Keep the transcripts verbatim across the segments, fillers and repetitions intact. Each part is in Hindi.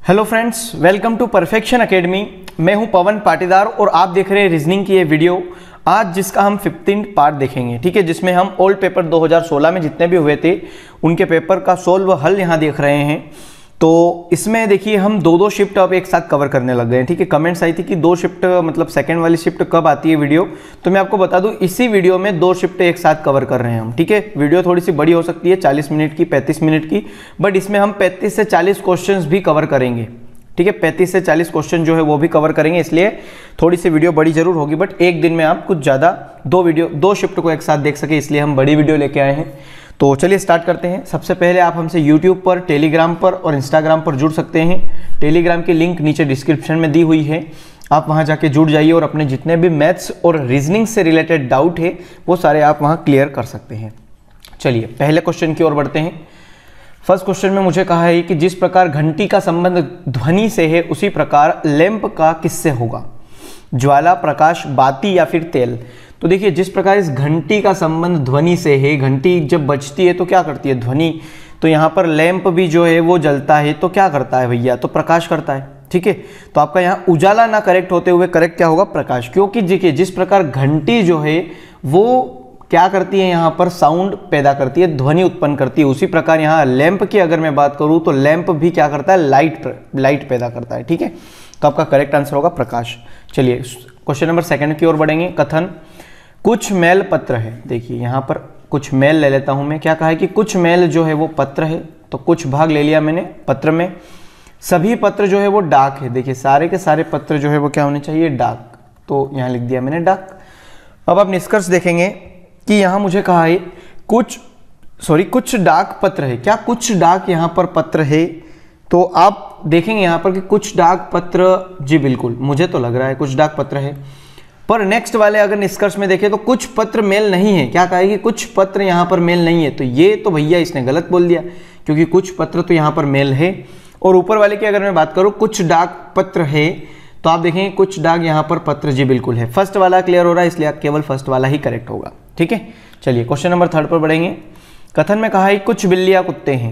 Hello friends, welcome to perfection academy. मैं हूं पवन पाटीदार और आप देख रहे हैं रीजनिंग की ये वीडियो आज, जिसका हम फिफ्टीन पार्ट देखेंगे। ठीक है, जिसमें हम ओल्ड पेपर दो हज़ार सोलह में जितने भी हुए थे उनके पेपर का सोल्व हल यहां देख रहे हैं। तो इसमें देखिए हम दो दो शिफ्ट अब एक साथ कवर करने लग गए हैं। ठीक है, कमेंट्स आई थी कि दो शिफ्ट मतलब सेकंड वाली शिफ्ट कब आती है वीडियो, तो मैं आपको बता दूं इसी वीडियो में दो शिफ्ट एक साथ कवर कर रहे हैं हम। ठीक है, वीडियो थोड़ी सी बड़ी हो सकती है, चालीस मिनट की, पैंतीस मिनट की, बट इसमें हम पैंतीस से चालीस क्वेश्चंस भी कवर करेंगे। ठीक है, पैंतीस से चालीस क्वेश्चन जो है वो भी कवर करेंगे, इसलिए थोड़ी सी वीडियो बड़ी जरूर होगी, बट एक दिन में आप कुछ ज़्यादा दो वीडियो दो शिफ्ट को एक साथ देख सके, इसलिए हम बड़ी वीडियो लेके आए हैं। तो चलिए स्टार्ट करते हैं। सबसे पहले आप हमसे यूट्यूब पर, टेलीग्राम पर और इंस्टाग्राम पर जुड़ सकते हैं। टेलीग्राम की लिंक नीचे डिस्क्रिप्शन में दी हुई है, आप वहां जाके जुड़ जाइए और अपने जितने भी मैथ्स और रीजनिंग से रिलेटेड डाउट है वो सारे आप वहां क्लियर कर सकते हैं। चलिए पहले क्वेश्चन की ओर बढ़ते हैं। फर्स्ट क्वेश्चन में मुझे कहा है कि जिस प्रकार घंटी का संबंध ध्वनि से है उसी प्रकार लैंप का किससे होगा? ज्वाला, प्रकाश, बाती या फिर तेल? तो देखिए, जिस प्रकार इस घंटी का संबंध ध्वनि से है, घंटी जब बजती है तो क्या करती है? ध्वनि। तो यहाँ पर लैंप भी जो है वो जलता है तो क्या करता है भैया? तो प्रकाश करता है। ठीक है, तो आपका यहाँ उजाला ना करेक्ट होते हुए करेक्ट क्या होगा? प्रकाश। क्योंकि देखिए जिस प्रकार घंटी जो है वो क्या करती है, यहाँ पर साउंड पैदा करती है, ध्वनि उत्पन्न करती है, उसी प्रकार यहाँ लैंप की अगर मैं बात करूँ तो लैंप भी क्या करता है? लाइट लाइट पैदा करता है। ठीक है, तो आपका करेक्ट आंसर होगा प्रकाश। चलिए क्वेश्चन नंबर सेकंड की ओर बढ़ेंगे। कथन कुछ मेल पत्र है। देखिए यहाँ पर कुछ मेल ले लेता हूं मैं। क्या कहा है कि कुछ मेल जो है वो पत्र है, तो कुछ भाग ले लिया मैंने पत्र में। सभी पत्र जो है वो डाक है। देखिए सारे के सारे पत्र जो है वो क्या होने चाहिए? डाक। तो यहाँ लिख दिया मैंने डाक। अब आप निष्कर्ष देखेंगे कि यहाँ मुझे कहा है कुछ सॉरी कुछ डाक पत्र है। क्या कुछ डाक यहाँ पर पत्र है? तो आप देखेंगे यहाँ पर कि कुछ डाक पत्र, जी बिल्कुल मुझे तो लग रहा है कुछ डाक पत्र है, पर नेक्स्ट वाले अगर निष्कर्ष में देखें तो कुछ पत्र मेल नहीं है। क्या कहा है कि कुछ पत्र यहाँ पर मेल नहीं है, तो ये तो भैया इसने गलत बोल दिया, क्योंकि कुछ पत्र तो यहाँ पर मेल है। और ऊपर वाले की अगर मैं बात करूँ कुछ डाक पत्र है, तो आप देखेंगे कुछ डाक यहाँ पर पत्र, जी बिल्कुल है। फर्स्ट वाला क्लियर हो रहा है, इसलिए आप केवल फर्स्ट वाला ही करेक्ट होगा। ठीक है, चलिए क्वेश्चन नंबर थर्ड पर बढ़ेंगे। कथन में कहा है कुछ बिल्लियाँ कुत्ते हैं।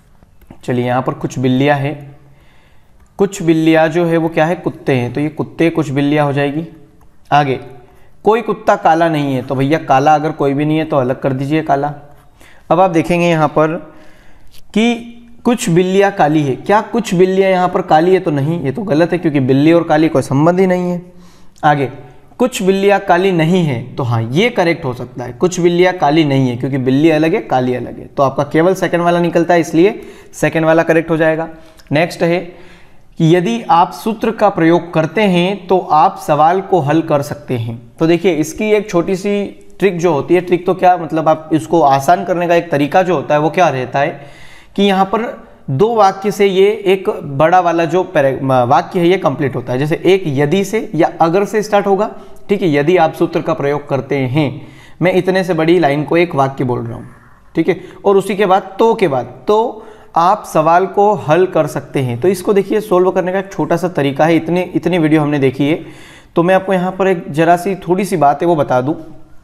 चलिए यहाँ पर कुछ बिल्लियाँ है, कुछ बिल्लियाँ जो है वो क्या है? कुत्ते हैं, तो ये कुत्ते कुछ बिल्लियाँ हो जाएगी। आगे कोई कुत्ता काला नहीं है, तो भैया काला अगर कोई भी नहीं है तो अलग कर दीजिए काला। अब आप देखेंगे यहाँ पर कि कुछ बिल्लियाँ काली है। क्या कुछ बिल्लियाँ यहाँ पर काली है? तो नहीं, ये तो गलत है, क्योंकि बिल्ली और काली कोई संबंध ही नहीं है। आगे कुछ बिल्लियाँ काली नहीं है, तो हाँ ये करेक्ट हो सकता है, कुछ बिल्लियाँ काली नहीं है, क्योंकि बिल्ली अलग है काली अलग है, तो आपका केवल सेकंड वाला निकलता है, इसलिए सेकंड वाला करेक्ट हो जाएगा। नेक्स्ट है कि यदि आप सूत्र का प्रयोग करते हैं तो आप सवाल को हल कर सकते हैं। तो देखिए इसकी एक छोटी सी ट्रिक जो होती है, ट्रिक तो क्या मतलब आप इसको आसान करने का एक तरीका जो होता है वो क्या रहता है कि यहाँ पर दो वाक्य से ये एक बड़ा वाला जो वाक्य है ये कंप्लीट होता है। जैसे एक यदि से या अगर से स्टार्ट होगा। ठीक है, यदि आप सूत्र का प्रयोग करते हैं, मैं इतने से बड़ी लाइन को एक वाक्य बोल रहा हूँ। ठीक है, और उसी के बाद तो के बाद तो आप सवाल को हल कर सकते हैं। तो इसको देखिए सोल्व करने का एक छोटा सा तरीका है। इतनी इतनी वीडियो हमने देखी है, तो मैं आपको यहाँ पर एक जरा सी थोड़ी सी बात है वो बता दूं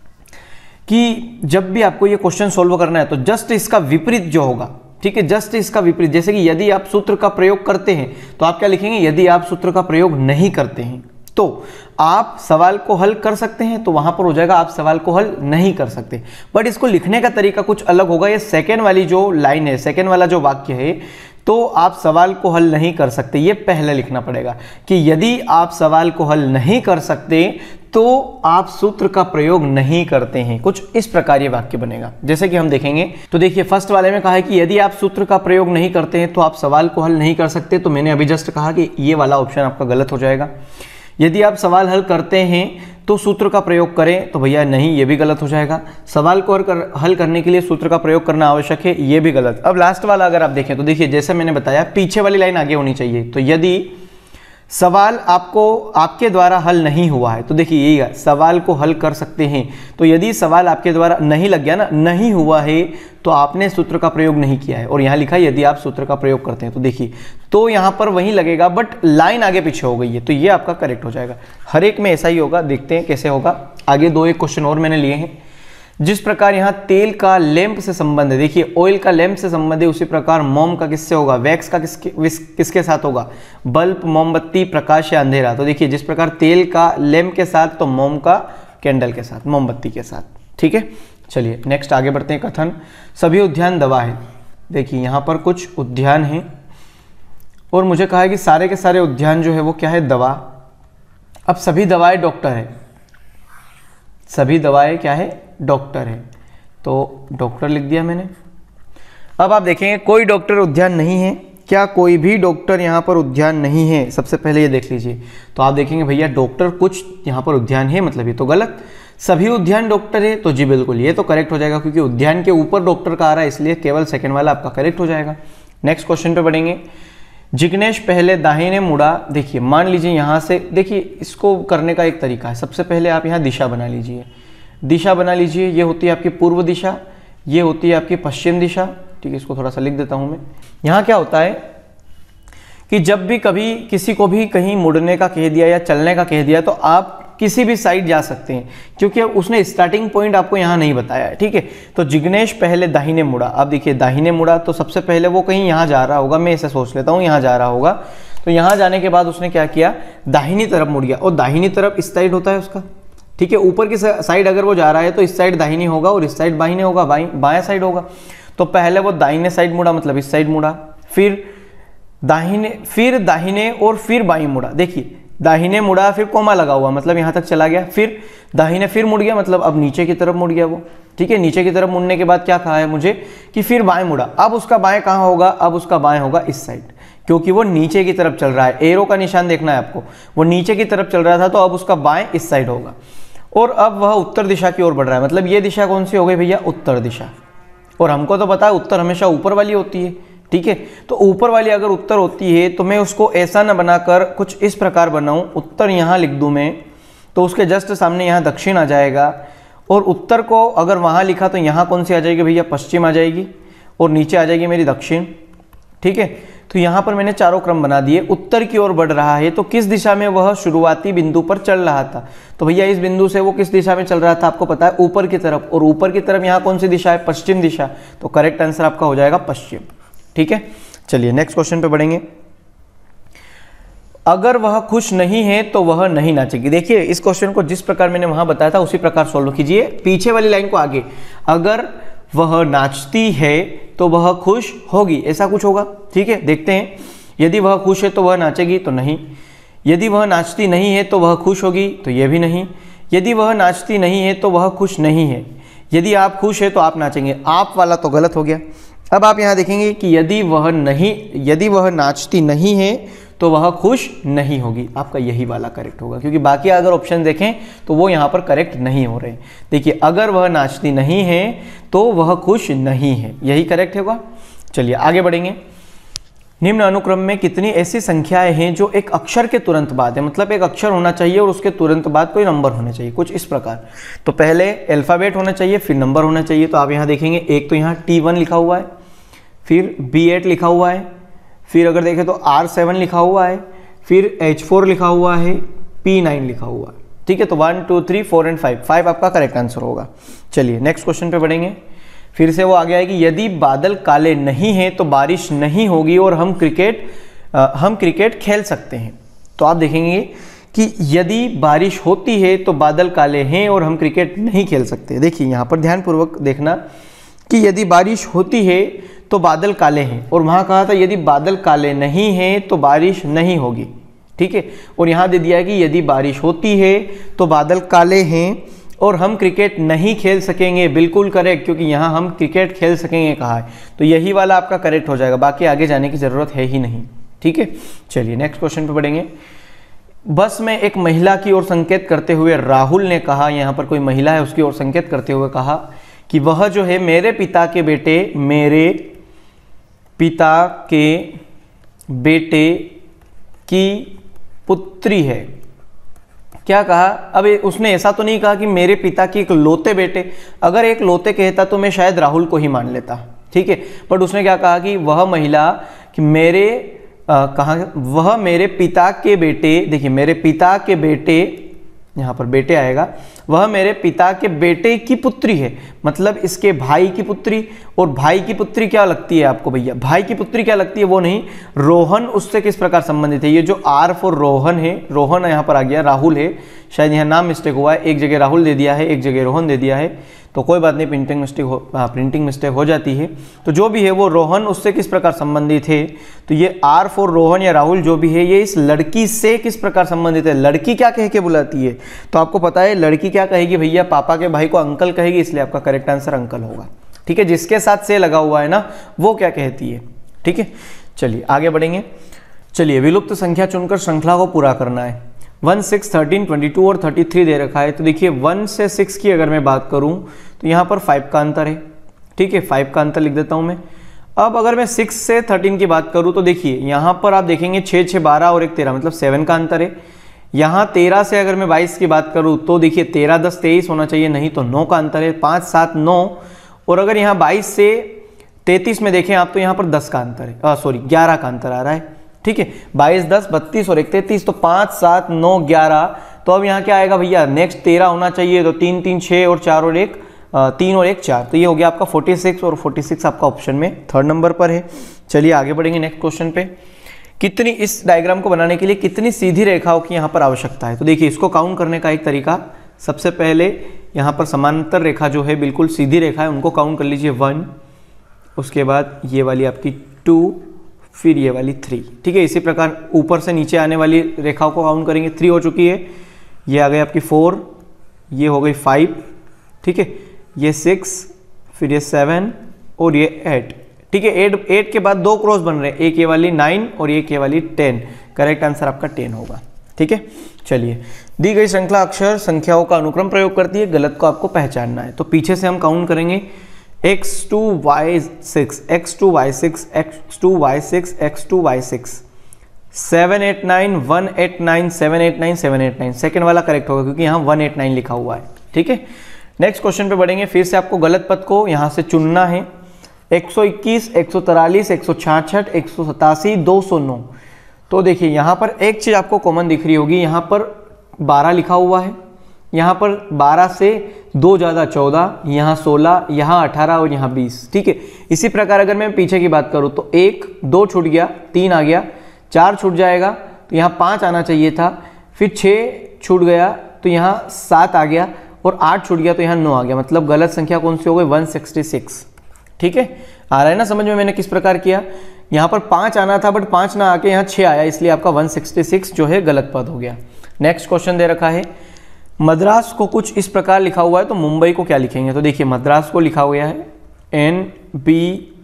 कि जब भी आपको ये क्वेश्चन सोल्व करना है तो जस्ट इसका विपरीत जो होगा, ठीक है, जस्ट इसका विपरीत। जैसे कि यदि आप सूत्र का प्रयोग करते हैं तो आप क्या लिखेंगे? यदि आप सूत्र का प्रयोग नहीं करते हैं तो आप सवाल को हल कर सकते हैं, तो वहां पर हो जाएगा आप सवाल को हल नहीं कर सकते। बट इसको लिखने का तरीका कुछ अलग होगा। ये सेकेंड वाली जो लाइन है, सेकेंड वाला जो वाक्य है, तो आप सवाल को हल नहीं कर सकते, ये पहले लिखना पड़ेगा कि यदि आप सवाल को हल नहीं कर सकते तो आप सूत्र का प्रयोग नहीं करते हैं। कुछ इस प्रकार ये वाक्य बनेगा, जैसे कि हम देखेंगे। तो देखिए फर्स्ट वाले में कहा है कि यदि आप सूत्र का प्रयोग नहीं करते हैं तो आप सवाल को हल नहीं कर सकते, तो मैंने अभी जस्ट कहा कि ये वाला ऑप्शन आपका गलत हो जाएगा। यदि आप सवाल हल करते हैं तो सूत्र का प्रयोग करें, तो भैया नहीं, ये भी गलत हो जाएगा। सवाल को हल करने के लिए सूत्र का प्रयोग करना आवश्यक है, ये भी गलत। अब लास्ट वाला अगर आप देखें तो देखिए जैसे मैंने बताया पीछे वाली लाइन आगे होनी चाहिए। तो यदि सवाल आपको आपके द्वारा हल नहीं हुआ है, तो देखिए यही है, सवाल को हल कर सकते हैं। तो यदि सवाल आपके द्वारा नहीं लग गया ना, नहीं हुआ है, तो आपने सूत्र का प्रयोग नहीं किया है। और यहाँ लिखा है यदि आप सूत्र का प्रयोग करते हैं, तो देखिए तो यहाँ पर वही लगेगा, बट लाइन आगे पीछे हो गई है, तो ये आपका करेक्ट हो जाएगा। हर एक में ऐसा ही होगा, देखते हैं कैसे होगा। आगे दो एक क्वेश्चन और मैंने लिए हैं। जिस प्रकार यहाँ तेल का लैंप से संबंध है, देखिए ऑयल का लैंप से संबंध है, उसी प्रकार मोम का किससे होगा, वैक्स का किसके किसके साथ होगा, बल्ब, मोमबत्ती, प्रकाश या अंधेरा। तो देखिए जिस प्रकार तेल का लैंप के साथ, तो मोम का कैंडल के साथ, मोमबत्ती के साथ। ठीक है, चलिए नेक्स्ट आगे बढ़ते हैं। कथन, सभी उद्यान दवा है। देखिए यहाँ पर कुछ उद्यान हैं और मुझे कहा है कि सारे के सारे उद्यान जो है वो क्या है, दवा। अब सभी दवाएं डॉक्टर है, सभी दवाएं क्या है, डॉक्टर है, तो डॉक्टर लिख दिया मैंने। अब आप देखेंगे कोई डॉक्टर उद्यान नहीं है, क्या कोई भी डॉक्टर यहाँ पर उद्यान नहीं है, सबसे पहले ये देख लीजिए। तो आप देखेंगे भैया डॉक्टर कुछ यहाँ पर उद्यान है, मतलब ये तो गलत। सभी उद्यान डॉक्टर है, तो जी बिल्कुल ये तो करेक्ट हो जाएगा, क्योंकि उद्यान के ऊपर डॉक्टर का आ रहा है, इसलिए केवल सेकंड वाला आपका करेक्ट हो जाएगा। नेक्स्ट क्वेश्चन पे बढ़ेंगे। जिग्नेश पहले दाहिने मुड़ा। देखिए मान लीजिए यहाँ से, देखिए इसको करने का एक तरीका है, सबसे पहले आप यहाँ दिशा बना लीजिए, दिशा बना लीजिए। ये होती है आपकी पूर्व दिशा, ये होती है आपकी पश्चिम दिशा। ठीक है, इसको थोड़ा सा लिख देता हूँ मैं। यहाँ क्या होता है कि जब भी कभी किसी को भी कहीं मुड़ने का कह दिया या चलने का कह दिया, तो आप किसी भी साइड जा सकते हैं, क्योंकि उसने स्टार्टिंग पॉइंट आपको यहाँ नहीं बताया है। ठीक है, तो जिग्नेश पहले दाहिने मुड़ा। अब देखिए दाहिने मुड़ा, तो सबसे पहले वो कहीं यहाँ जा रहा होगा, मैं इसे सोच लेता हूँ यहाँ जा रहा होगा। तो यहाँ जाने के बाद उसने क्या किया, दाहिनी तरफ मुड़ गया, और दाहिनी तरफ इस साइड होता है उसका। ठीक है, ऊपर की साइड अगर वो जा रहा है तो इस साइड दाहिनी होगा और इस साइड बाहिनी होगा, बाई बायां साइड होगा। तो पहले वो दाहिने साइड मुड़ा, मतलब इस साइड मुड़ा, फिर दाहिने, फिर दाहिने और फिर बाईं मुड़ा। देखिए दाहिने मुड़ा, फिर कोमा लगा हुआ, मतलब यहाँ तक चला गया, फिर दाहिने फिर मुड़ गया, मतलब अब नीचे की तरफ मुड़ गया वो। ठीक है, नीचे की तरफ मुड़ने के बाद क्या कहा है मुझे कि फिर बाएं मुड़ा। अब उसका बाएं कहाँ होगा, अब उसका बाएं होगा इस साइड, क्योंकि वो नीचे की तरफ चल रहा है। एरो का निशान देखना है आपको, वो नीचे की तरफ चल रहा था, तो अब उसका बाएं इस साइड होगा। और अब वह उत्तर दिशा की ओर बढ़ रहा है, मतलब ये दिशा कौन सी हो गई भैया, उत्तर दिशा। और हमको तो पता है उत्तर हमेशा ऊपर वाली होती है। ठीक है, तो ऊपर वाली अगर उत्तर होती है तो मैं उसको ऐसा ना बनाकर कुछ इस प्रकार बनाऊं, उत्तर यहाँ लिख दूं मैं, तो उसके जस्ट सामने यहाँ दक्षिण आ जाएगा। और उत्तर को अगर वहाँ लिखा तो यहाँ कौन सी आ जाएगी भैया, पश्चिम आ जाएगी, और नीचे आ जाएगी मेरी दक्षिण। ठीक है, तो यहाँ पर मैंने चारों क्रम बना दिए। उत्तर की ओर बढ़ रहा है, तो किस दिशा में वह शुरुआती बिंदु पर चल रहा था, तो भैया इस बिंदु से वो किस दिशा में चल रहा था, आपको पता है ऊपर की तरफ। और ऊपर की तरफ यहाँ कौन सी दिशा है, पश्चिम दिशा, तो करेक्ट आंसर आपका हो जाएगा पश्चिम। ठीक है, चलिए नेक्स्ट क्वेश्चन पे बढ़ेंगे। अगर वह खुश नहीं है तो वह नहीं नाचेगी। देखिए इस क्वेश्चन को जिस प्रकार मैंने वहां बताया था उसी प्रकार सॉल्व कीजिए। पीछे वाली लाइन को आगे, अगर वह नाचती है तो वह खुश होगी, ऐसा कुछ होगा। ठीक है, देखते हैं। यदि वह खुश है तो वह नाचेगी, तो नहीं। यदि वह नाचती नहीं है तो वह खुश होगी, तो यह भी नहीं। यदि वह नाचती नहीं है तो वह खुश नहीं है। यदि आप खुश है तो आप नाचेंगे, आप वाला तो गलत हो गया। अब आप यहाँ देखेंगे कि यदि वह नहीं, यदि वह नाचती नहीं है तो वह खुश नहीं होगी, आपका यही वाला करेक्ट होगा, क्योंकि बाकी अगर ऑप्शन देखें तो वो यहाँ पर करेक्ट नहीं हो रहे। देखिए अगर वह नाचती नहीं है तो वह खुश नहीं है, यही करेक्ट होगा। चलिए आगे बढ़ेंगे। निम्न अनुक्रम में कितनी ऐसी संख्याएं हैं जो एक अक्षर के तुरंत बाद है, मतलब एक अक्षर होना चाहिए और उसके तुरंत बाद कोई नंबर होना चाहिए, कुछ इस प्रकार। तो पहले अल्फाबेट होना चाहिए, फिर नंबर होना चाहिए। तो आप यहाँ देखेंगे, एक तो यहाँ टी वन लिखा हुआ है, फिर बी एट लिखा हुआ है, फिर अगर देखें तो आर सेवन लिखा हुआ है, फिर एच फोर लिखा हुआ है, पी नाइन लिखा हुआ है। ठीक है, तो one two three four and five, five आपका करेक्ट आंसर होगा। चलिए नेक्स्ट क्वेश्चन पे बढ़ेंगे। फिर से वो आ गया है कि यदि बादल काले नहीं हैं तो बारिश नहीं होगी और हम क्रिकेट आ, हम क्रिकेट खेल सकते हैं। तो आप देखेंगे कि यदि बारिश होती है तो बादल काले हैं और हम क्रिकेट नहीं खेल सकते। देखिए यहाँ पर ध्यानपूर्वक देखना कि यदि बारिश होती है तो बादल काले हैं, और वहाँ कहा था यदि बादल काले नहीं हैं तो बारिश नहीं होगी। ठीक है, और यहाँ दे दिया है कि यदि बारिश होती है तो बादल काले हैं और हम क्रिकेट नहीं खेल सकेंगे। बिल्कुल करेक्ट, क्योंकि यहाँ हम क्रिकेट खेल सकेंगे कहा है, तो यही वाला आपका करेक्ट हो जाएगा, बाकी आगे जाने की ज़रूरत है ही नहीं। ठीक है, चलिए नेक्स्ट क्वेश्चन पे बढ़ेंगे। बस में एक महिला की ओर संकेत करते हुए राहुल ने कहा, यहाँ पर कोई महिला है उसकी ओर संकेत करते हुए कहा कि वह जो है मेरे पिता के बेटे मेरे पिता के बेटे की पुत्री है। क्या कहा, अब उसने ऐसा तो नहीं कहा कि मेरे पिता की एक लौते बेटे, अगर एक लौते कहता तो मैं शायद राहुल को ही मान लेता। ठीक है, बट उसने क्या कहा कि वह महिला कि मेरे आ, कहा वह मेरे पिता के बेटे, देखिए मेरे पिता के बेटे, यहाँ पर बेटे आएगा, वह मेरे पिता के बेटे की पुत्री है, मतलब इसके भाई की पुत्री। और भाई की पुत्री क्या लगती है आपको भैया, भाई की पुत्री क्या लगती है, वो नहीं, रोहन उससे किस प्रकार संबंधित है। ये जो आर फॉर रोहन है, रोहन यहाँ पर आ गया, राहुल है, शायद यहाँ नाम मिस्टेक हुआ है, एक जगह राहुल दे दिया है, एक जगह रोहन दे दिया है, तो कोई बात नहीं, प्रिंटिंग मिस्टेक हो प्रिंटिंग मिस्टेक हो जाती है। तो जो भी है वो रोहन उससे किस प्रकार संबंधित है, तो ये आर फॉर रोहन या राहुल जो भी है ये इस लड़की से किस प्रकार संबंधित है। लड़की क्या कह के बुलाती है, तो आपको पता है लड़की क्या कहेगी भैया, पापा के भाई को अंकल कहेगी, इसलिए आपका करेक्ट आंसर अंकल होगा। ठीक है, जिसके साथ से लगा हुआ है ना वो क्या कहती है। ठीक है, चलिए आगे बढ़ेंगे। चलिए, विलुप्त संख्या चुनकर श्रृंखला को पूरा करना है। One, six, thirteen, twenty two और थर्टी थ्री दे रखा है। तो देखिए वन से सिक्स की अगर मैं बात करूं तो यहाँ पर फाइव का अंतर है। ठीक है, फाइव का अंतर लिख देता हूं मैं। अब अगर मैं सिक्स से थर्टीन की बात करूं तो देखिए यहाँ पर आप देखेंगे छः छः बारह और एक तेरह, मतलब सेवन का अंतर है। यहाँ तेरह से अगर मैं बाईस की बात करूँ तो देखिए तेरह दस तेईस होना चाहिए, नहीं तो नौ का अंतर है, पाँच सात नौ। और अगर यहाँ बाईस से तैंतीस में देखें आप तो यहाँ पर दस का अंतर है, सॉरी ग्यारह का अंतर आ रहा है। ठीक है, बाईस दस बत्तीस और एक तैंतीस, तो पाँच सात नौ ग्यारह। तो अब यहाँ क्या आएगा भैया, नेक्स्ट तेरह होना चाहिए, तो तीन तीन छः और चार और एक तीन और एक चार, तो ये हो गया आपका छियालीस और छियालीस आपका ऑप्शन में थर्ड नंबर पर है। चलिए आगे बढ़ेंगे नेक्स्ट क्वेश्चन पे। कितनी, इस डायग्राम को बनाने के लिए कितनी सीधी रेखाओं की यहाँ पर आवश्यकता है। तो देखिए इसको काउंट करने का एक तरीका, सबसे पहले यहाँ पर समांतर रेखा जो है बिल्कुल सीधी रेखा है उनको काउंट कर लीजिए, वन, उसके बाद ये वाली आपकी टू, फिर ये वाली थ्री। ठीक है, इसी प्रकार ऊपर से नीचे आने वाली रेखाओं को काउंट करेंगे, थ्री हो चुकी है, ये आ गई आपकी फोर, ये हो गई फाइव, ठीक है, ये सिक्स, फिर ये सेवन और ये एट। ठीक है, एट एट के बाद दो क्रॉस बन रहे हैं, एक ये वाली नाइन और एक ये वाली टेन। करेक्ट आंसर आपका टेन होगा। ठीक है, चलिए, दी गई श्रृंखला अक्षर संख्याओं का अनुक्रम प्रयोग करती है, गलत को आपको पहचानना है। तो पीछे से हम काउंट करेंगे, X two Y six, X two Y six, X two Y six, X two Y six, seven eight nine, one eight nine, seven eight nine, seven eight nine. Second वाला करेक्ट होगा क्योंकि यहाँ वन एट नाइन लिखा हुआ है। ठीक है, नेक्स्ट क्वेश्चन पे बढ़ेंगे। फिर से आपको गलत पद को यहाँ से चुनना है। एक सौ इक्कीस, एक सौ तिरालीस, एक सौ छियासठ, एक सौ सतासी, दो सौ नौ। तो देखिए यहाँ पर एक चीज़ आपको कॉमन दिख रही होगी, यहाँ पर बारह लिखा हुआ है, यहाँ पर बारह से दो ज़्यादा चौदह, यहाँ सोलह, यहाँ अठारह और यहाँ बीस। ठीक है, इसी प्रकार अगर मैं पीछे की बात करूँ तो एक, दो छूट गया, तीन आ गया, चार छूट जाएगा तो यहाँ पाँच आना चाहिए था, फिर छः छूट गया तो यहाँ सात आ गया, और आठ छूट गया तो यहाँ नौ आ गया। मतलब गलत संख्या कौन सी हो गई, वन सिक्सटी सिक्स। ठीक है, आ रहा है ना समझ में मैंने किस प्रकार किया। यहाँ पर पाँच आना था बट पाँच ना आके यहाँ छः आया, इसलिए आपका वन सिक्सटी सिक्स जो है गलत पद हो गया। नेक्स्ट क्वेश्चन दे रखा है, मद्रास को कुछ इस प्रकार लिखा हुआ है तो मुंबई को क्या लिखेंगे। तो देखिए मद्रास को लिखा हुआ है N B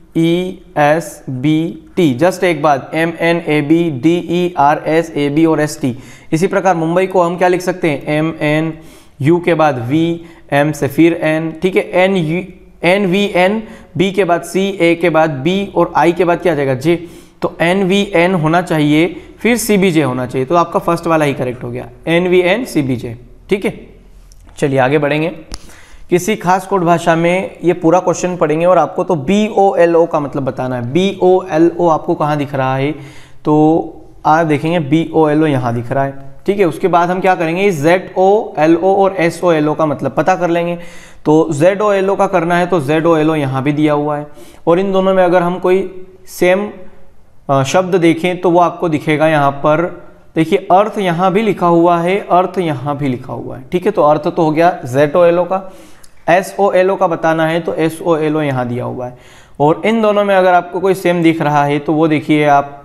E S B T, just एक बात, M N A B D E R S A B और एस टी। इसी प्रकार मुंबई को हम क्या लिख सकते हैं, एम एन, यू के बाद वी, एम से फिर एन। ठीक है, N U N V N, B के बाद सी, ए के बाद बी और आई के बाद क्या आ जाएगा, जे। तो एन वी एन होना चाहिए, फिर सी बी जे होना चाहिए, तो आपका फर्स्ट वाला ही करेक्ट हो गया, N V N C B J. ठीक है, चलिए आगे बढ़ेंगे। किसी खास कोड भाषा में ये पूरा क्वेश्चन पढ़ेंगे और आपको तो बी ओ एल ओ का मतलब बताना है। बी ओ एल ओ आपको कहाँ दिख रहा है, तो आप देखेंगे बी ओ एल ओ यहाँ दिख रहा है। ठीक है, उसके बाद हम क्या करेंगे, जेड ओ एल ओ और एस ओ एल ओ का मतलब पता कर लेंगे। तो जेड ओ एल ओ का करना है तो जेड ओ एल ओ यहाँ भी दिया हुआ है, और इन दोनों में अगर हम कोई सेम शब्द देखें तो वो आपको दिखेगा यहाँ पर। देखिए अर्थ यहाँ भी लिखा हुआ है, अर्थ यहाँ भी लिखा हुआ है। ठीक है, तो अर्थ तो हो गया जेड ओ एल ओ का। एस ओ एल ओ का बताना है तो एस ओ एल ओ यहाँ दिया हुआ है, और इन दोनों में अगर आपको कोई सेम दिख रहा है तो वो देखिए आप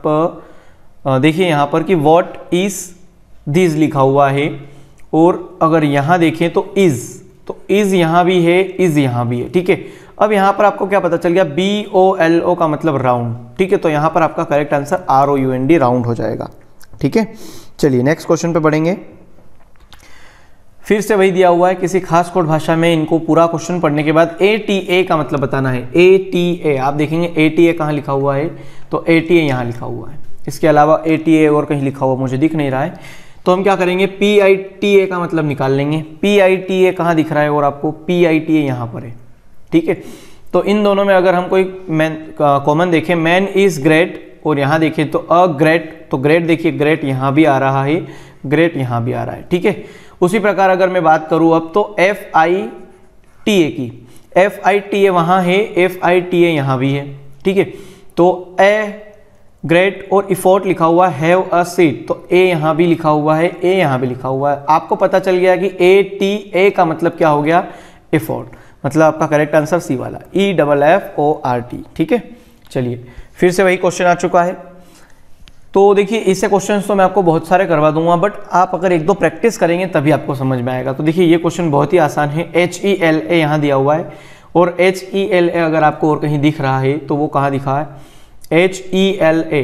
देखिए यहाँ पर कि व्हाट इज दिस लिखा हुआ है, और अगर यहाँ देखें तो इज, तो इज यहाँ भी है, इज यहाँ भी है। ठीक है, अब यहाँ पर आपको क्या पता चल गया, बी ओ एल ओ का मतलब राउंड। ठीक है, तो यहाँ पर आपका correct answer R O U N D, round हो जाएगा। ठीक है, चलिए नेक्स्ट क्वेश्चन पे बढ़ेंगे। फिर से वही दिया हुआ है, किसी खास कोड भाषा में इनको पूरा क्वेश्चन पढ़ने के बाद ए टी ए का मतलब बताना है। ए टी ए, आप देखेंगे ए टी ए कहाँ लिखा हुआ है, तो ए टी ए यहाँ लिखा हुआ है। इसके अलावा ए टी ए और कहीं लिखा हुआ मुझे दिख नहीं रहा है, तो हम क्या करेंगे, पी आई टी ए का मतलब निकाल लेंगे। पी आई टी ए कहाँ दिख रहा है, और आपको पी आई टी ए यहाँ पर है। ठीक है, तो इन दोनों में अगर हम कोई मैन कॉमन देखें, मैन इज ग्रेट, और यहाँ देखिए तो अ ग्रेट, तो ग्रेट देखिए ग्रेट यहाँ भी आ रहा है, ग्रेट यहाँ भी आ रहा है। ठीक है, उसी प्रकार अगर मैं बात करूं अब तो एफ आई टी ए की, एफ आई टी ए वहां है, एफ आई टी ए यहां भी है, ठीक है। तो ए ग्रेट और इफोर्ट लिखा हुआ है, हैव अ सीट, तो ए यहां भी लिखा हुआ है, ए यहां भी लिखा हुआ है। आपको पता चल गया कि ए टी ए का मतलब क्या हो गया, इफोर्ट, मतलब आपका करेक्ट आंसर सी वाला, E double F O R T, ठीक है। चलिए फिर से वही क्वेश्चन आ चुका है। तो देखिए इससे क्वेश्चंस तो मैं आपको बहुत सारे करवा दूंगा, बट आप अगर एक दो प्रैक्टिस करेंगे तभी आपको समझ में आएगा। तो देखिए ये क्वेश्चन बहुत ही आसान है, एच ई एल ए यहाँ दिया हुआ है, और एच ई एल ए अगर आपको और कहीं दिख रहा है तो वो कहाँ दिखा है, एच ई एल ए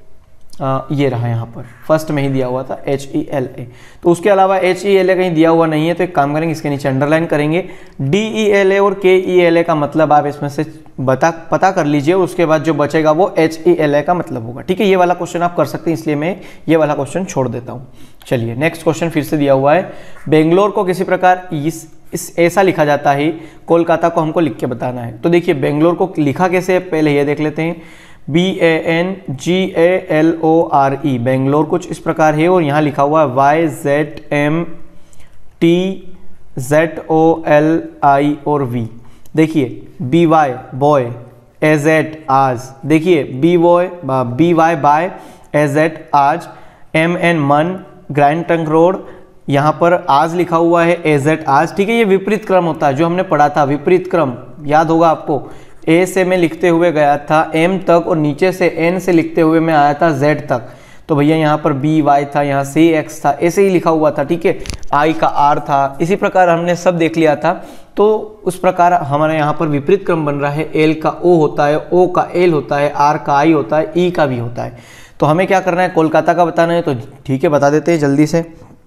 ये रहा यहाँ पर फर्स्ट में ही दिया हुआ था एच ई एल ए। तो उसके अलावा एच ई एल ए कहीं दिया हुआ नहीं है, तो एक काम करेंगे इसके नीचे अंडरलाइन करेंगे, डी ई एल ए और के ई एल ए का मतलब आप इसमें से बता पता कर लीजिए, उसके बाद जो बचेगा वो एच ई एल ए का मतलब होगा, ठीक है। ये वाला क्वेश्चन आप कर सकते हैं, इसलिए मैं ये वाला क्वेश्चन छोड़ देता हूँ। चलिए नेक्स्ट क्वेश्चन फिर से दिया हुआ है, बेंगलोर को किसी प्रकार इस इस ऐसा लिखा जाता है, कोलकाता को हमको लिख के बताना है। तो देखिए बेंगलोर को लिखा कैसे है पहले ये देख लेते हैं, B A N G A L O R E, Bangalore कुछ इस प्रकार है, और यहाँ लिखा हुआ है Y Z M T Z O L I और वी। देखिए B Y boy, age at आज, देखिए B boy B Y bye, age at आज, M N man, grand trunk road, यहाँ पर आज लिखा हुआ है एज एट आज, ठीक है। ये विपरीत क्रम होता है जो हमने पढ़ा था, विपरीत क्रम याद होगा आपको, ए से मैं लिखते हुए गया था एम तक, और नीचे से एन से लिखते हुए मैं आया था जेड तक। तो भैया यहाँ पर बी वाई था, यहाँ सी एक्स था, ऐसे ही लिखा हुआ था, ठीक है। आई का आर था, इसी प्रकार हमने सब देख लिया था। तो उस प्रकार हमारे यहाँ पर विपरीत क्रम बन रहा है, एल का ओ होता है, ओ का एल होता है, आर का आई होता है, ई का भी होता है। तो हमें क्या करना है, कोलकाता का बताना है, तो ठीक है बता देते हैं जल्दी से।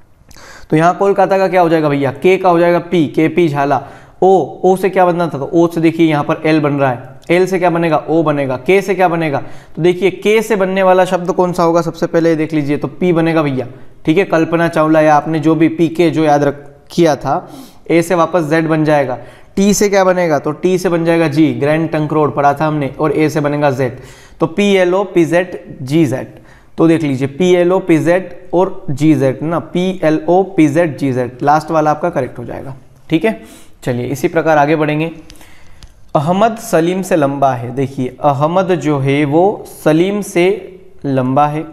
तो यहाँ कोलकाता का क्या हो जाएगा भैया, के का हो जाएगा पी, के पी झाला, ओ, ओ से क्या बनना था, तो ओ से देखिए यहाँ पर एल बन रहा है, एल से क्या बनेगा, ओ बनेगा, के से क्या बनेगा, तो देखिए के से बनने वाला शब्द कौन सा होगा, सबसे पहले देख लीजिए, तो पी बनेगा भैया, ठीक है। कल्पना चावला या आपने जो भी पी के जो याद रख किया था, ए से वापस जेड बन जाएगा, टी से क्या बनेगा, तो टी से बन जाएगा जी, ग्रैंड ट्रंक रोड पढ़ा था हमने, और ए से बनेगा जेड, तो P L O P Z G Z. तो देख लीजिए P L O P Z और जी जेड ना, P L O P Z G Z, last वाला आपका करेक्ट हो जाएगा, ठीक है। चलिए इसी प्रकार आगे बढ़ेंगे। अहमद सलीम से लंबा है, देखिए अहमद जो है वो सलीम से लंबा है।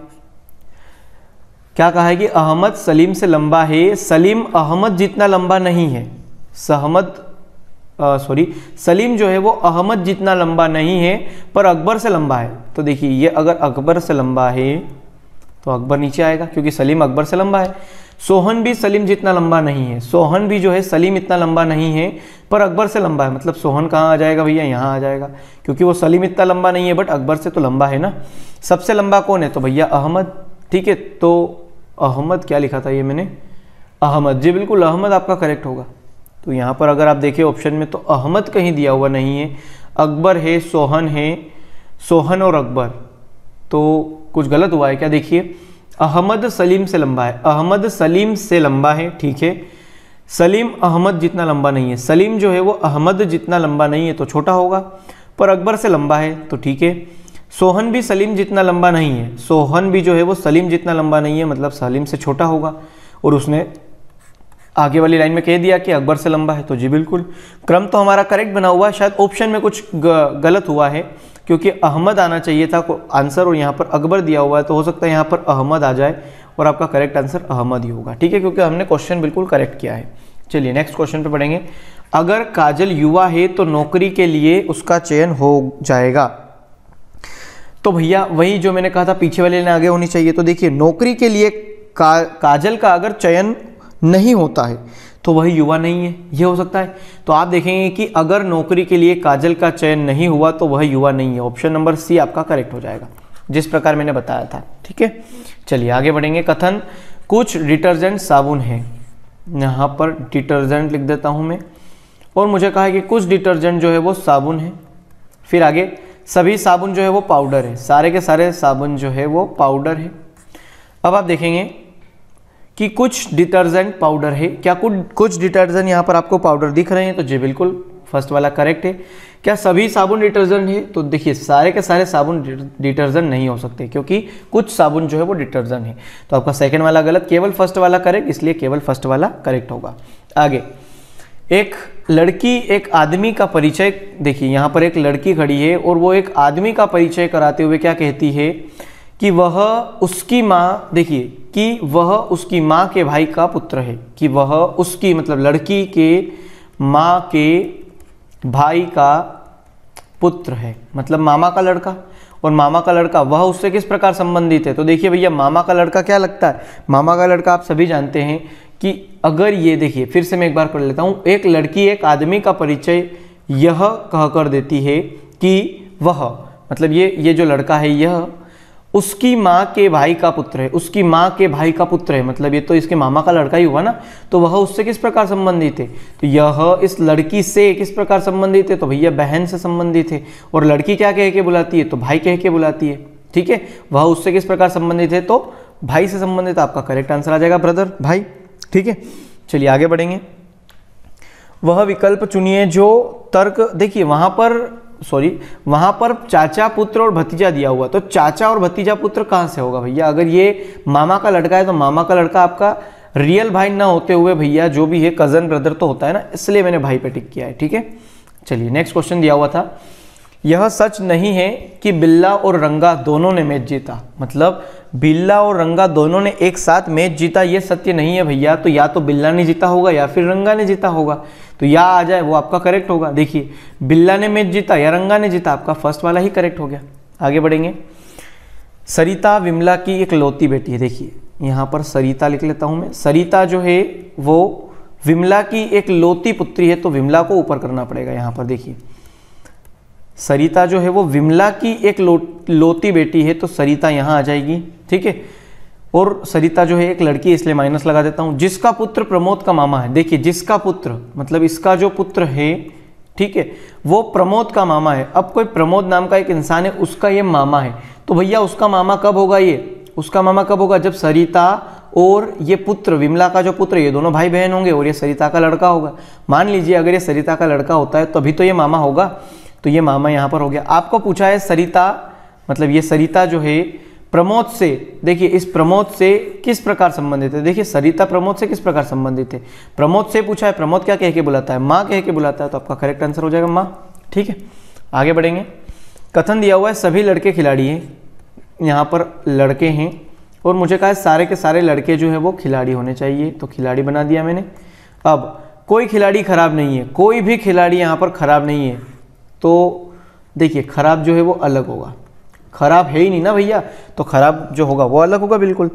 क्या कहा है कि अहमद सलीम से लंबा है, सलीम अहमद जितना लंबा नहीं है, सहमद सॉरी सलीम जो है वो अहमद जितना लंबा नहीं है, पर अकबर से लंबा है। तो देखिए ये अगर अकबर से लंबा है तो अकबर नीचे आएगा, क्योंकि सलीम अकबर से लंबा है। सोहन भी सलीम जितना लंबा नहीं है, सोहन भी जो है सलीम इतना लंबा नहीं है, पर अकबर से लंबा है। मतलब सोहन कहाँ आ जाएगा भैया, यहाँ आ जाएगा, क्योंकि वो सलीम इतना लंबा नहीं है बट अकबर से तो लंबा है ना। सबसे लंबा कौन है, तो भैया अहमद, ठीक है। तो अहमद क्या लिखा था ये मैंने, अहमद, जी बिल्कुल अहमद आपका करेक्ट होगा। तो यहाँ पर अगर आप देखिए ऑप्शन में तो अहमद कहीं दिया हुआ नहीं है, अकबर है, सोहन है, सोहन और अकबर, तो कुछ गलत हुआ है क्या, देखिए अहमद सलीम से लंबा है, अहमद सलीम से लंबा है, ठीक है। सलीम अहमद जितना लंबा नहीं है, सलीम जो है वो अहमद जितना लंबा नहीं है तो छोटा होगा, पर अकबर से लंबा है तो ठीक है। सोहन भी सलीम जितना लंबा नहीं है, सोहन भी जो है वो सलीम जितना लंबा नहीं है, मतलब सलीम से छोटा होगा। और उसने आगे वाली लाइन में कह दिया कि अकबर से लंबा है, तो जी बिल्कुल क्रम तो हमारा करेक्ट बना हुआ है। शायद ऑप्शन में कुछ गलत हुआ है, क्योंकि अहमद आना चाहिए था आंसर और यहाँ पर अकबर दिया हुआ है, तो हो सकता है यहाँ पर अहमद आ जाए और आपका करेक्ट आंसर अहमद ही होगा, ठीक है, क्योंकि हमने क्वेश्चन बिल्कुल करेक्ट किया है। चलिए नेक्स्ट क्वेश्चन पे पढ़ेंगे। अगर काजल युवा है तो नौकरी के लिए उसका चयन हो जाएगा। तो भैया वही जो मैंने कहा था पीछे वाले लाइन आगे होनी चाहिए। तो देखिए नौकरी के लिए का, काजल का अगर चयन नहीं होता है तो वह युवा नहीं है, ये हो सकता है। तो आप देखेंगे कि अगर नौकरी के लिए काजल का चयन नहीं हुआ तो वह युवा नहीं है। ऑप्शन नंबर सी आपका करेक्ट हो जाएगा, जिस प्रकार मैंने बताया था, ठीक है। चलिए आगे बढ़ेंगे। कथन कुछ डिटर्जेंट साबुन है, यहाँ पर डिटर्जेंट लिख देता हूँ मैं, और मुझे कहा है कि कुछ डिटर्जेंट जो है वो साबुन है। फिर आगे सभी साबुन जो है वो पाउडर है, सारे के सारे साबुन जो है वो पाउडर है। अब आप देखेंगे कि कुछ डिटर्जेंट पाउडर है, क्या कुछ कुछ डिटर्जेंट यहाँ पर आपको पाउडर दिख रहे हैं, तो जी बिल्कुल फर्स्ट वाला करेक्ट है। क्या सभी साबुन डिटर्जेंट है? तो देखिए सारे के सारे साबुन डिटर्जेंट नहीं हो सकते, क्योंकि कुछ साबुन जो है वो डिटर्जेंट है। तो आपका सेकंड वाला गलत, केवल फर्स्ट वाला करेक्ट, इसलिए केवल फर्स्ट वाला करेक्ट होगा। आगे, एक लड़की एक आदमी का परिचय, देखिए यहाँ पर एक लड़की खड़ी है और वो एक आदमी का परिचय कराते हुए क्या कहती है कि वह उसकी माँ, देखिए कि वह उसकी माँ के भाई का पुत्र है, कि वह उसकी मतलब लड़की के माँ के भाई का पुत्र है, मतलब मामा का लड़का। और मामा का लड़का वह उससे किस प्रकार संबंधित है? तो देखिए भैया मामा का लड़का क्या लगता है, मामा का लड़का आप सभी जानते हैं कि अगर ये, देखिए फिर से मैं एक बार पढ़ लेता हूँ, एक लड़की एक आदमी का परिचय यह कहकर देती है कि वह, मतलब ये ये जो लड़का है यह उसकी माँ के भाई का पुत्र है, उसकी माँ के भाई का पुत्र है, मतलब ये तो इसके मामा का लड़का ही हुआ ना। तो वह उससे किस प्रकार संबंधित है? तो यह इस लड़की से किस प्रकार संबंधित है? तो भैया बहन से संबंधित है। और लड़की क्या कह के बुलाती है? तो भाई कह के बुलाती है, ठीक है। वह उससे किस प्रकार संबंधित है? तो भाई से संबंधित। आपका करेक्ट आंसर आ जाएगा ब्रदर, भाई, ठीक है। चलिए आगे बढ़ेंगे। वह विकल्प चुनिए जो तर्क, देखिए वहां पर सॉरी वहां पर चाचा पुत्र और भतीजा दिया हुआ, तो चाचा और भतीजा पुत्र कहां से होगा भैया? अगर ये मामा का लड़का है तो मामा का लड़का आपका रियल भाई ना होते हुए भैया जो भी है कजन ब्रदर तो होता है ना, इसलिए मैंने भाई पे टिक किया है, ठीक है। चलिए नेक्स्ट क्वेश्चन दिया हुआ था, यह सच नहीं है कि बिल्ला और रंगा दोनों ने मैच जीता, मतलब बिल्ला और रंगा दोनों ने एक साथ मैच जीता, ये सत्य नहीं है भैया। तो या तो बिल्ला ने जीता होगा या फिर रंगा ने जीता होगा, तो या आ जाए वो आपका करेक्ट होगा। देखिए बिल्ला ने मैच जीता या रंगा ने जीता, आपका फर्स्ट वाला ही करेक्ट हो गया। आगे बढ़ेंगे। सरिता विमला की एक लौती बेटी है, देखिए यहाँ पर सरिता लिख लेता हूँ मैं। सरिता जो है वो विमला की एक लौती पुत्री है, तो विमला को ऊपर करना पड़ेगा यहाँ पर। देखिए सरिता जो है वो विमला की एक लो, लौती बेटी है, तो सरिता यहाँ आ जाएगी, ठीक है। और सरिता जो है एक लड़की है, इसलिए माइनस लगा देता हूँ। जिसका पुत्र प्रमोद का मामा है, देखिए जिसका पुत्र मतलब इसका जो पुत्र है, ठीक है, वो प्रमोद का मामा है। अब कोई प्रमोद नाम का एक इंसान है, उसका ये मामा है, तो भैया उसका मामा कब होगा? ये उसका मामा कब होगा? जब सरिता और ये पुत्र विमला का जो पुत्र, ये दोनों भाई बहन होंगे और ये सरिता का लड़का होगा। मान लीजिए अगर ये सरिता का लड़का होता है तभी तो ये मामा होगा, तो ये मामा यहाँ पर हो गया। आपको पूछा है सरिता, मतलब ये सरिता जो है प्रमोद से, देखिए इस प्रमोद से किस प्रकार संबंधित है? देखिए सरिता प्रमोद से किस प्रकार संबंधित है? प्रमोद से पूछा है, प्रमोद क्या कह के बुलाता है? माँ कह के बुलाता है, तो आपका करेक्ट आंसर हो जाएगा माँ, ठीक है। आगे बढ़ेंगे। कथन दिया हुआ है सभी लड़के खिलाड़ी हैं, यहाँ पर लड़के हैं और मुझे कहा है सारे के सारे लड़के जो है वो खिलाड़ी होने चाहिए, तो खिलाड़ी बना दिया मैंने। अब कोई खिलाड़ी खराब नहीं है, कोई भी खिलाड़ी यहाँ पर खराब नहीं है, तो देखिए खराब जो है वो अलग होगा, खराब है ही नहीं ना भैया, तो खराब जो होगा वो अलग होगा बिल्कुल।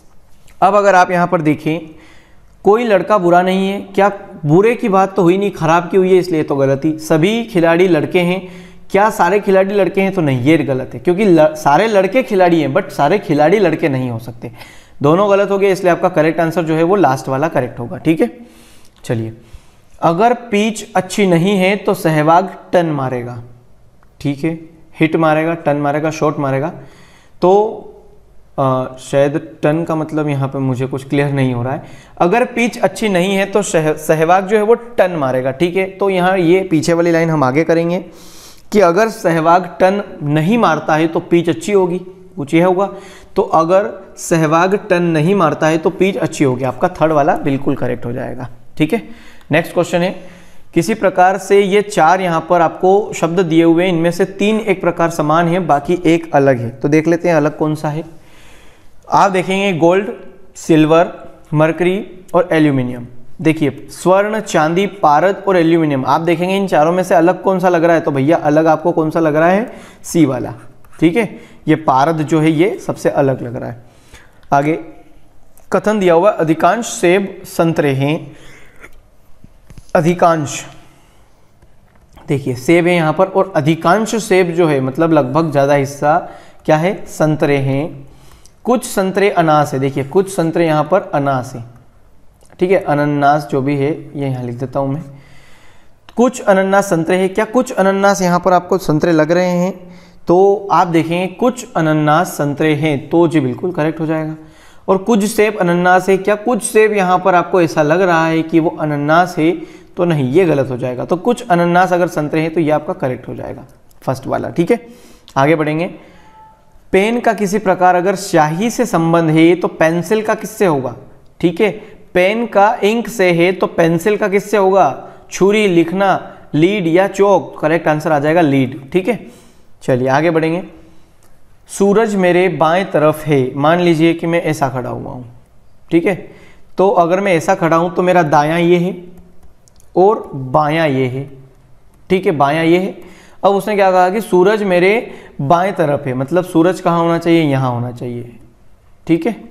अब अगर आप यहाँ पर देखें, कोई लड़का बुरा नहीं है, क्या बुरे की बात तो हुई नहीं, खराब की हुई है, इसलिए तो गलत ही। सभी खिलाड़ी लड़के हैं, क्या सारे खिलाड़ी लड़के हैं? तो नहीं, ये गलत है, क्योंकि ल, सारे लड़के खिलाड़ी हैं बट सारे खिलाड़ी लड़के नहीं हो सकते, दोनों गलत हो गए, इसलिए आपका करेक्ट आंसर जो है वो लास्ट वाला करेक्ट होगा, ठीक है। चलिए, अगर पिच अच्छी नहीं है तो सहवाग टन मारेगा, ठीक है, हिट मारेगा, टन मारेगा, शॉट मारेगा, तो आ, शायद टन का मतलब यहाँ पे मुझे कुछ क्लियर नहीं हो रहा है। अगर पिच अच्छी नहीं है तो सहवाग जो है वो टन मारेगा, ठीक है। तो यहाँ ये पीछे वाली लाइन हम आगे करेंगे कि अगर सहवाग टन नहीं मारता है तो पिच अच्छी होगी, कुछ यह होगा। तो अगर सहवाग टन नहीं मारता है तो पिच अच्छी होगी, आपका थर्ड वाला बिल्कुल करेक्ट हो जाएगा, ठीक है। नेक्स्ट क्वेश्चन है, किसी प्रकार से ये चार यहाँ पर आपको शब्द दिए हुए हैं, इनमें से तीन एक प्रकार समान है, बाकी एक अलग है, तो देख लेते हैं अलग कौन सा है। आप देखेंगे गोल्ड, सिल्वर, मरकरी और एल्यूमिनियम। देखिए स्वर्ण, चांदी, पारद और एल्यूमिनियम, आप देखेंगे इन चारों में से अलग कौन सा लग रहा है? तो भैया अलग आपको कौन सा लग रहा है? सी वाला, ठीक है। ये पारद जो है ये सबसे अलग लग रहा है। आगे कथन दिया हुआ, अधिकांश सेब संतरे हैं, अधिकांश, देखिए सेब है यहाँ पर, और अधिकांश सेब जो है मतलब लगभग ज़्यादा हिस्सा क्या है? संतरे हैं। कुछ संतरे अनास है, देखिए कुछ संतरे यहाँ पर अनास है, ठीक है, अनन्नास जो भी है ये यहाँ लिख देता हूँ मैं। कुछ अनन्नास संतरे हैं, क्या कुछ अनन्नास यहाँ पर आपको संतरे लग रहे हैं? तो आप देखेंगे कुछ अनन्नास संतरे हैं, तो जी बिल्कुल करेक्ट हो जाएगा। और कुछ सेब अनन्नास है, क्या कुछ सेब यहाँ पर आपको ऐसा लग रहा है कि वो अनन्नास है? तो नहीं, ये गलत हो जाएगा। तो कुछ अनानास अगर संतरे हैं तो ये आपका करेक्ट हो जाएगा, फर्स्ट वाला। ठीक है, आगे बढ़ेंगे। पेन का किसी प्रकार अगर स्याही से संबंध है तो पेंसिल का किससे होगा? ठीक है, पेन का इंक से है तो पेंसिल का किससे होगा? छुरी, लिखना, लीड या चौक? करेक्ट आंसर आ जाएगा लीड। ठीक है, चलिए आगे बढ़ेंगे। सूरज मेरे बाएं तरफ है, मान लीजिए कि मैं ऐसा खड़ा हुआ हूं। ठीक है, तो अगर मैं ऐसा खड़ा हूं तो मेरा दायां ये है और बायां ये है। ठीक है, बायां ये है। अब उसने क्या कहा कि सूरज मेरे बाएं तरफ है, मतलब सूरज कहाँ होना चाहिए? यहां होना चाहिए। ठीक है,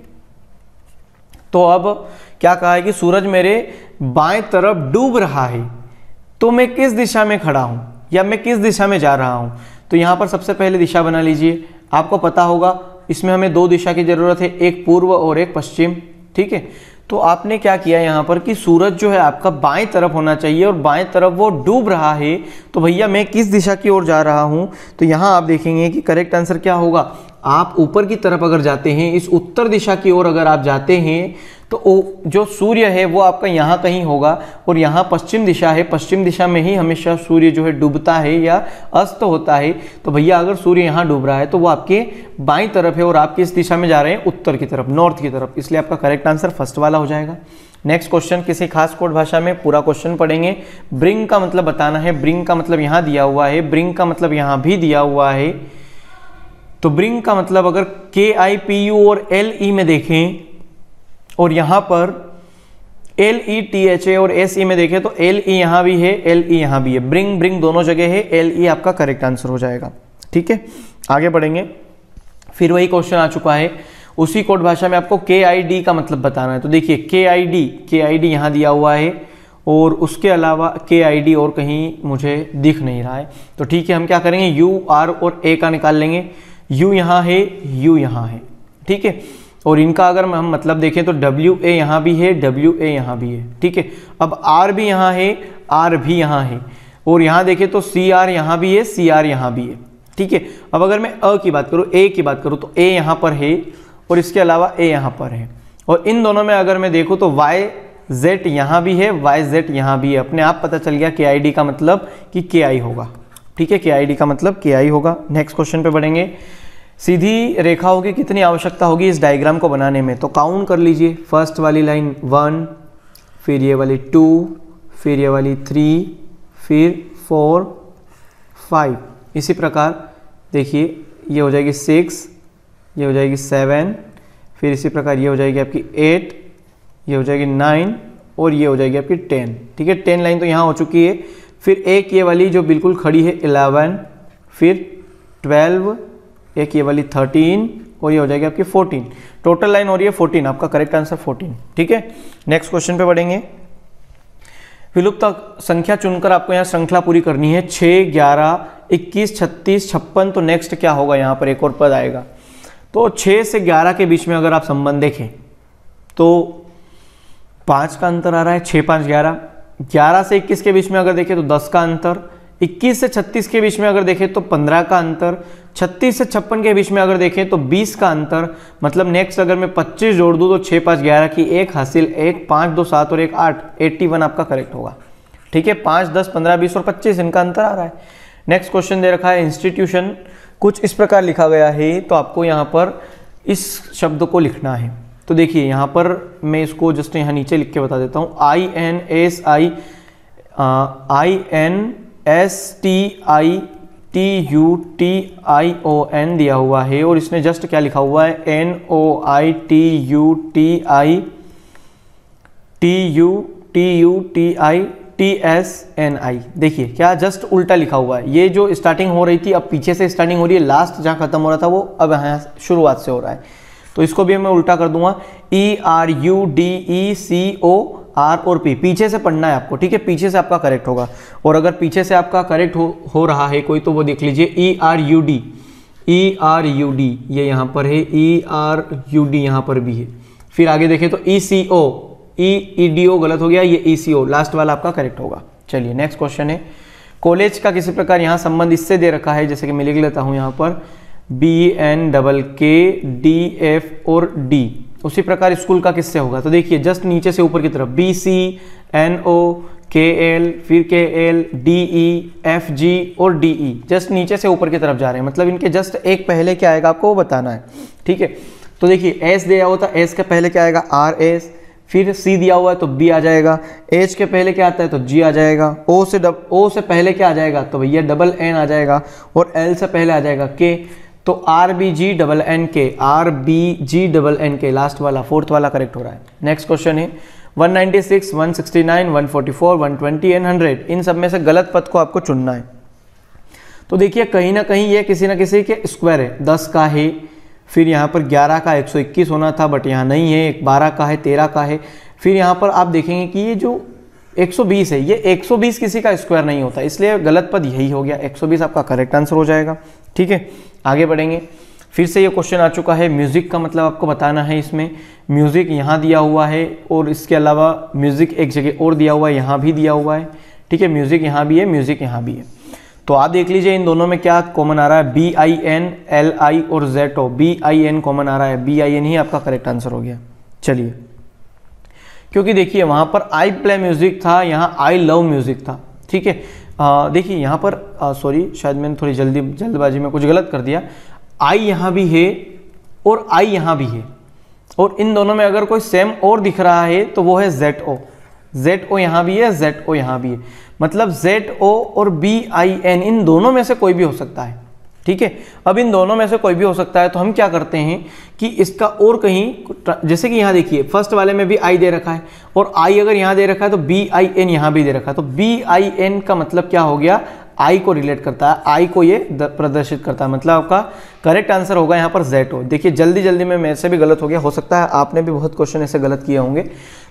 तो अब क्या कहा है कि सूरज मेरे बाएं तरफ डूब रहा है, तो मैं किस दिशा में खड़ा हूं या मैं किस दिशा में जा रहा हूं? तो यहां पर सबसे पहले दिशा बना लीजिए। आपको पता होगा इसमें हमें दो दिशा की जरूरत है, एक पूर्व और एक पश्चिम। ठीक है, तो आपने क्या किया यहाँ पर कि सूरज जो है आपका बाएं तरफ होना चाहिए और बाएं तरफ वो डूब रहा है, तो भैया मैं किस दिशा की ओर जा रहा हूँ? तो यहाँ आप देखेंगे कि करेक्ट आंसर क्या होगा। आप ऊपर की तरफ अगर जाते हैं, इस उत्तर दिशा की ओर अगर आप जाते हैं तो जो सूर्य है वो आपका यहाँ कहीं होगा और यहाँ पश्चिम दिशा है, पश्चिम दिशा में ही हमेशा सूर्य जो है डूबता है या अस्त होता है। तो भैया अगर सूर्य यहाँ डूब रहा है तो वो आपके बाईं तरफ है और आप किस दिशा में जा रहे हैं? उत्तर की तरफ, नॉर्थ की तरफ। इसलिए आपका करेक्ट आंसर फर्स्ट वाला हो जाएगा। नेक्स्ट क्वेश्चन, किसी खास कोड भाषा में पूरा क्वेश्चन पढ़ेंगे। ब्रिंग का मतलब बताना है। ब्रिंग का मतलब यहाँ दिया हुआ है, ब्रिंग का मतलब यहाँ भी दिया हुआ है। तो ब्रिंग का मतलब अगर के आई पी यू और एल ई में देखें और यहाँ पर L E T H A और एस ई में देखें तो एल ई यहाँ भी है, एल ई यहाँ भी है। ब्रिंग ब्रिंग दोनों जगह है, एल ई आपका करेक्ट आंसर हो जाएगा। ठीक है, आगे बढ़ेंगे। फिर वही क्वेश्चन आ चुका है, उसी कोड भाषा में आपको के आई डी का मतलब बताना है। तो देखिए के आई डी, के आई डी यहाँ दिया हुआ है और उसके अलावा के आई डी और कहीं मुझे दिख नहीं रहा है। तो ठीक है, हम क्या करेंगे? यू, आर और ए का निकाल लेंगे। यू यहाँ है, यू यहाँ है। ठीक है, और इनका अगर हम मतलब देखें तो डब्ल्यू ए यहाँ भी है, डब्ल्यू ए यहाँ भी है। ठीक है, अब आर भी यहाँ है, आर भी यहाँ है और यहाँ देखें तो सी आर यहाँ भी है, सी आर यहाँ भी है। ठीक है, अब अगर मैं अ की बात करूँ, ए की बात करूँ तो ए यहाँ पर है और इसके अलावा ए यहाँ पर है। और इन दोनों में अगर मैं देखूँ तो वाई जेड यहाँ भी है, वाई जेड यहाँ भी है। अपने आप पता चल गया के आई डी का मतलब कि के आई होगा। ठीक है, के आई डी का मतलब के आई होगा। नेक्स्ट क्वेश्चन पे बढ़ेंगे। सीधी रेखाओं की कितनी आवश्यकता होगी इस डायग्राम को बनाने में? तो काउंट कर लीजिए। फर्स्ट वाली लाइन वन, फिर ये वाली टू, फिर ये वाली थ्री, फिर फोर, फाइव। इसी प्रकार देखिए ये हो जाएगी सिक्स, ये हो जाएगी सेवन, फिर इसी प्रकार ये हो जाएगी आपकी एट, ये हो जाएगी नाइन और ये हो जाएगी आपकी टेन। ठीक है, टेन लाइन तो यहाँ हो चुकी है। फिर एक ये वाली जो बिल्कुल खड़ी है इलेवन, फिर ट्वेल्व, एक ये वाली थर्टीन और ये हो जाएगी आपकी फोर्टीन। टोटल लाइन हो रही है फोर्टीन, आपका करेक्ट आंसर फोर्टीन। ठीक है, नेक्स्ट क्वेश्चन पे बढ़ेंगे। विलुप्त संख्या चुनकर आपको यहाँ श्रृंखला पूरी करनी है। छः, ग्यारह, इक्कीस, छत्तीस, छप्पन। तो नेक्स्ट क्या होगा? यहाँ पर एक और पद आएगा। तो छः से ग्यारह के बीच में अगर आप संबंध देखें तो पाँच का अंतर आ रहा है, छः पाँच ग्यारह। ग्यारह से इक्कीस के बीच में अगर देखें तो दस का अंतर। इक्कीस से छत्तीस के बीच में अगर देखें तो पंद्रह का अंतर। छत्तीस से छप्पन के बीच में अगर देखें तो बीस का अंतर। मतलब नेक्स्ट अगर मैं पच्चीस जोड़ दूँ तो छः पाँच ग्यारह की एक हासिल, एक पाँच दो सात और एक आठ, इक्यासी आपका करेक्ट होगा। ठीक है, पाँच दस पंद्रह बीस और पच्चीस इनका अंतर आ रहा है। नेक्स्ट क्वेश्चन दे रखा है इंस्टीट्यूशन, कुछ इस प्रकार लिखा गया है। तो आपको यहाँ पर इस शब्द को लिखना है। तो देखिए यहाँ पर मैं इसको जस्ट यहाँ नीचे लिख के बता देता हूँ। I N S I I N S T I T U T I O N दिया हुआ है और इसने जस्ट क्या लिखा हुआ है? N O I T U T I T U T U T I T S N I. देखिए क्या जस्ट उल्टा लिखा हुआ है। ये जो स्टार्टिंग हो रही थी अब पीछे से स्टार्टिंग हो रही है, लास्ट जहाँ खत्म हो रहा था वो अब यहाँ शुरुआत से हो रहा है। तो इसको भी मैं उल्टा कर दूंगा। E R U D E C O R और पी, पीछे से पढ़ना है आपको। ठीक है, पीछे से आपका करेक्ट होगा। और अगर पीछे से आपका करेक्ट हो हो रहा है कोई तो वो देख लीजिए। E R U D, E R U D ये यहाँ पर है, ई आर यू डी यहाँ पर भी है। फिर आगे देखें तो ई सी ओ, ई ई डी ओ गलत हो गया, ये ई सी ओ लास्ट वाला आपका करेक्ट होगा। चलिए नेक्स्ट क्वेश्चन है, कॉलेज का किसी प्रकार यहाँ संबंध इससे दे रखा है, जैसे कि मैं लिख लेता हूँ यहाँ पर B N double K D F और डी। उसी प्रकार स्कूल का किससे होगा? तो देखिए जस्ट नीचे से ऊपर की तरफ बी सी एन ओ के एल, फिर K L, D E, F G और डी ई, जस्ट नीचे से ऊपर की तरफ जा रहे हैं, मतलब इनके जस्ट एक पहले क्या आएगा आपको वो बताना है, ठीक है। तो देखिए एस दिया हुआ था, एस के पहले क्या आएगा आर एस, फिर सी दिया हुआ है तो बी आ जाएगा, एच के पहले क्या आता है तो जी आ जाएगा, ओ से डब ओ से पहले क्या आ जाएगा तो भैया डबल एन आ जाएगा, और एल से पहले आ जाएगा के, तो R B G double N K, R B G double N K, last वाला फोर्थ वाला करेक्ट हो रहा है। नेक्स्ट क्वेश्चन है one ninety six, one sixty nine, one forty four, one twenty and hundred, इन सब में से गलत पद को आपको चुनना है। तो देखिए कहीं ना कहीं ये किसी ना किसी के स्क्वायर है, दस का है, फिर यहाँ पर ग्यारह का एक सौ इक्कीस होना था बट यहाँ नहीं है, एक बारह का है, तेरह का है, फिर यहाँ पर आप देखेंगे कि ये जो एक सौ बीस है, ये एक सौ बीस किसी का स्क्वायर नहीं होता, इसलिए गलत पद यही हो गया, एक सौ बीस आपका करेक्ट आंसर हो जाएगा, ठीक है। आगे बढ़ेंगे, फिर से ये क्वेश्चन आ चुका है, म्यूजिक का मतलब आपको बताना है, इसमें म्यूजिक यहाँ दिया हुआ है और इसके अलावा म्यूजिक एक जगह और दिया हुआ है, यहाँ भी दिया हुआ है, ठीक है, म्यूजिक यहाँ भी है, म्यूजिक यहाँ भी है। तो आप देख लीजिए इन दोनों में क्या कॉमन आ रहा है, B I N, L I और Z O, B I N common आ रहा है, बी आई एन ही आपका करेक्ट आंसर हो गया। चलिए, क्योंकि देखिए वहां पर आई प्ले म्यूजिक था, यहाँ आई लव म्यूजिक था, ठीक है। देखिए यहाँ पर सॉरी शायद मैंने थोड़ी जल्दी जल्दबाजी में कुछ गलत कर दिया, आई यहाँ भी है और आई यहाँ भी है, और इन दोनों में अगर कोई सेम और दिख रहा है तो वो है जेड ओ, जेड ओ यहाँ भी है, जेड ओ यहाँ भी है, मतलब जेड ओ और बी आई एन इन दोनों में से कोई भी हो सकता है, ठीक है। अब इन दोनों में से कोई भी हो सकता है तो हम क्या करते हैं कि इसका और कहीं, जैसे कि यहाँ देखिए फर्स्ट वाले में भी आई दे रखा है और आई अगर यहाँ दे रखा है तो बी आई एन यहाँ भी दे रखा है, तो बी आई एन का मतलब क्या हो गया, आई को रिलेट करता है, आई को ये प्रदर्शित करता है, मतलब आपका करेक्ट आंसर होगा यहाँ पर जेड ओ। देखिए जल्दी जल्दी में मेरे से भी गलत हो गया, हो सकता है आपने भी बहुत क्वेश्चन ऐसे गलत किए होंगे,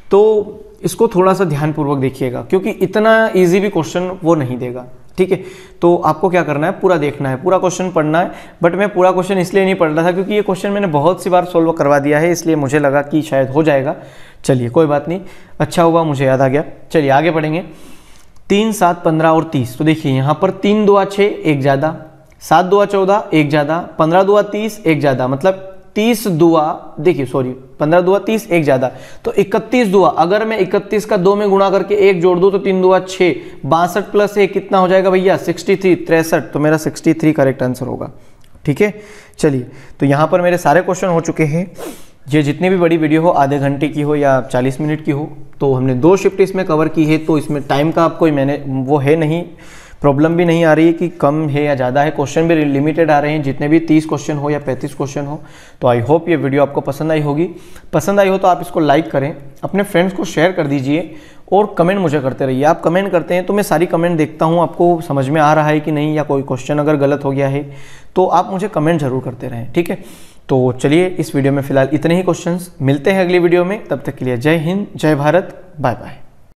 तो इसको थोड़ा सा ध्यानपूर्वक देखिएगा क्योंकि इतना इजी भी क्वेश्चन वो नहीं देगा, ठीक है। तो आपको क्या करना है, पूरा देखना है, पूरा क्वेश्चन पढ़ना है, बट मैं पूरा क्वेश्चन इसलिए नहीं पढ़ रहा था क्योंकि ये क्वेश्चन मैंने बहुत सी बार सोल्व करवा दिया है, इसलिए मुझे लगा कि शायद हो जाएगा। चलिए कोई बात नहीं, अच्छा हुआ मुझे याद आ गया। चलिए आगे बढ़ेंगे, तीन, सात, पंद्रह और तीस। तो देखिए यहाँ पर तीन दुआ छः, एक ज़्यादा, सात दुआ चौदह, एक ज़्यादा, पंद्रह दुआ तीस, एक ज़्यादा, मतलब तीस दुआ, देखिए सॉरी पंद्रह दुआ तीस, एक ज़्यादा, तो इकतीस दुआ, अगर मैं इकतीस का दो में गुणा करके एक जोड़ दूँ तो तीन दुआ छः, बासठ प्लस एक कितना हो जाएगा भैया सिक्सटी थ्री, तिरसठ, तो मेरा सिक्सटी थ्री करेक्ट आंसर होगा, ठीक है। चलिए तो यहाँ पर मेरे सारे क्वेश्चन हो चुके हैं, ये जितनी भी बड़ी वीडियो हो, आधे घंटे की हो या चालीस मिनट की हो, तो हमने दो शिफ्ट इसमें कवर की है, तो इसमें टाइम का आपको मैंने वो है नहीं, प्रॉब्लम भी नहीं आ रही है कि कम है या ज़्यादा है, क्वेश्चन भी लिमिटेड आ रहे हैं, जितने भी तीस क्वेश्चन हो या पैंतीस क्वेश्चन हो। तो आई होप ये वीडियो आपको पसंद आई होगी, पसंद आई हो तो आप इसको लाइक करें, अपने फ्रेंड्स को शेयर कर दीजिए और कमेंट मुझे करते रहिए। आप कमेंट करते हैं तो मैं सारी कमेंट देखता हूँ, आपको समझ में आ रहा है कि नहीं, या कोई क्वेश्चन अगर गलत हो गया है तो आप मुझे कमेंट जरूर करते रहें, ठीक है। तो चलिए इस वीडियो में फिलहाल इतने ही क्वेश्चंस, मिलते हैं अगली वीडियो में, तब तक के लिए जय हिंद, जय भारत, बाय बाय।